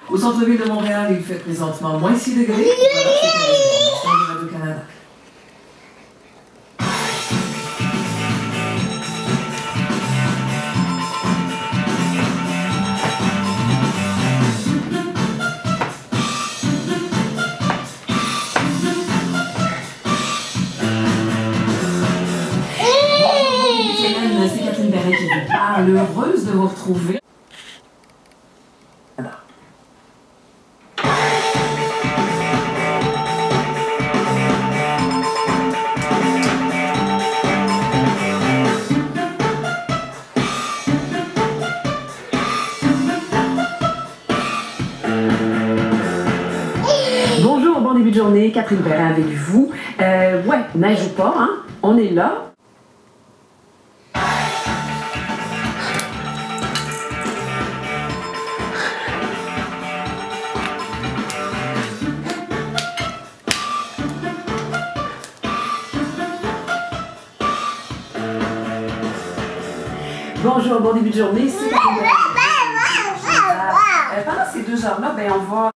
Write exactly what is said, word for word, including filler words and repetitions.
Au centre-ville de Montréal, il fait présentement moins six degrés. Voilà, c'est de Radio-Canada. C'est Catherine Barret qui vous parle, heureuse de vous retrouver. Voilà. Bonjour, bon début de journée, Catherine Barret avec vous. Euh, ouais, neige ou pas, hein? On est là. Bonjour, bon début de journée, c'est Catherine Barret. Euh, pendant ces deux heures-là, ben on va...